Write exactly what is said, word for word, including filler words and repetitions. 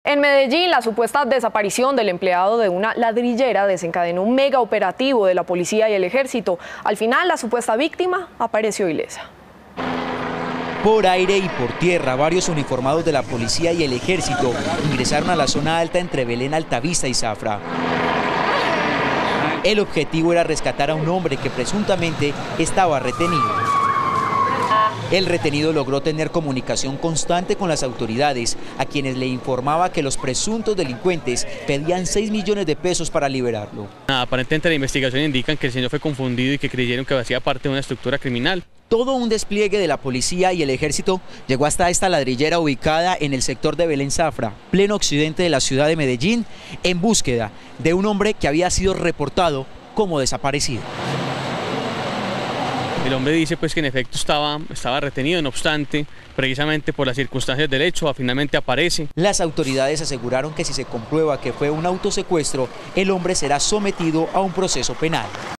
En Medellín, la supuesta desaparición del empleado de una ladrillera desencadenó un mega operativo de la policía y el ejército. Al final, la supuesta víctima apareció ilesa. Por aire y por tierra, varios uniformados de la policía y el ejército ingresaron a la zona alta entre Belén, Altavista y Zafra. El objetivo era rescatar a un hombre que presuntamente estaba retenido. El retenido logró tener comunicación constante con las autoridades, a quienes le informaba que los presuntos delincuentes pedían seis millones de pesos para liberarlo. Aparentemente la investigación indica que el señor fue confundido y que creyeron que hacía parte de una estructura criminal. Todo un despliegue de la policía y el ejército llegó hasta esta ladrillera ubicada en el sector de Belén Zafra, pleno occidente de la ciudad de Medellín, en búsqueda de un hombre que había sido reportado como desaparecido. El hombre dice pues que en efecto estaba, estaba retenido, no obstante, precisamente por las circunstancias del hecho, finalmente aparece. Las autoridades aseguraron que si se comprueba que fue un autosecuestro, el hombre será sometido a un proceso penal.